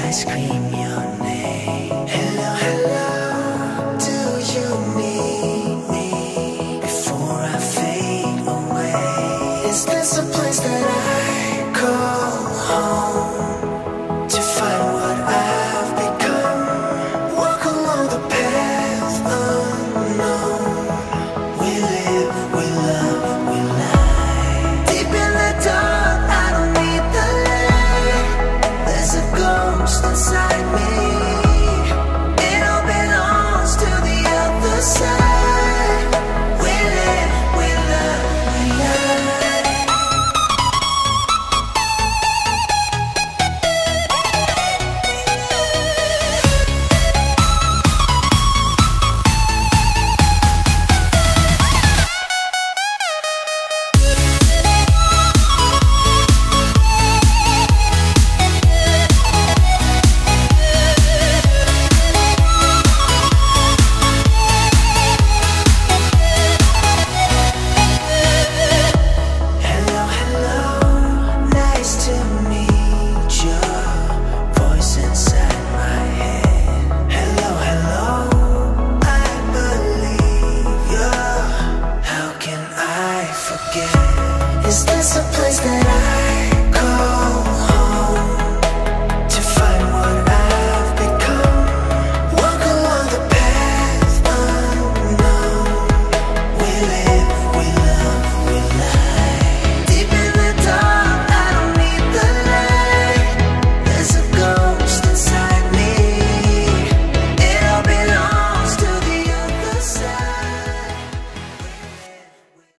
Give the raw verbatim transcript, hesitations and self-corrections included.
I scream your name. Hello, hello, do you need me before I fade away? Is this a place that I call home to find what I've become? Walk along the path unknown. We live, we love, we lie. Deep in the dark, I don't need the light. There's a ghost inside.